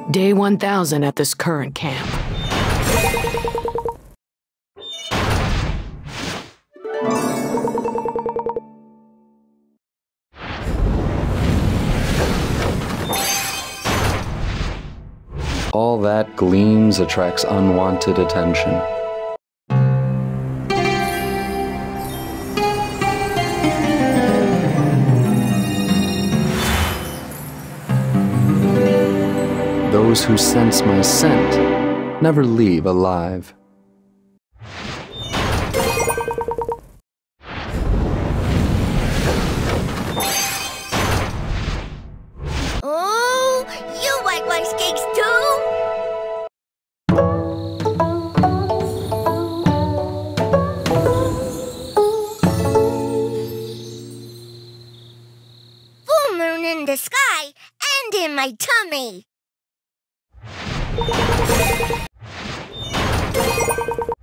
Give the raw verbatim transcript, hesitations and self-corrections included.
Day one thousand at this current camp. All that gleams attracts unwanted attention. Those who sense my scent never leave alive. Oh, you like rice cakes too? Full moon in the sky and in my tummy.